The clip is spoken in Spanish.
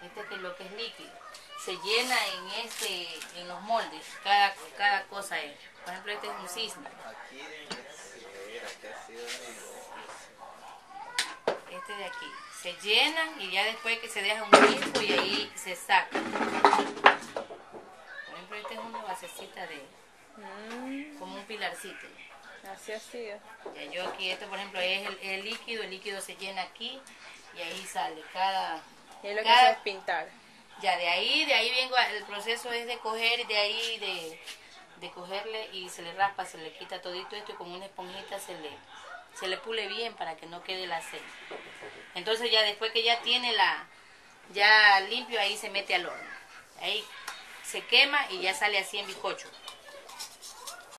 Este que es lo que es líquido. Se llena en los moldes, cada cosa es. Por ejemplo, este es un cisne. Este de aquí. Se llenan y ya después que se deja un tiempo y ahí se saca. Por ejemplo, esta es una basecita de... como un pilarcito. Así ha sido. Ya yo aquí, esto por ejemplo es el líquido se llena aquí y ahí sale cada... Y lo que hace es pintar. Ya de ahí vengo, el proceso es de coger, de ahí de cogerle y se le raspa, se le quita todito esto y con una esponjita se le pule bien para que no quede la aceite. Entonces ya después que ya tiene ya limpio, ahí se mete al horno. Ahí se quema y ya sale así en bizcocho.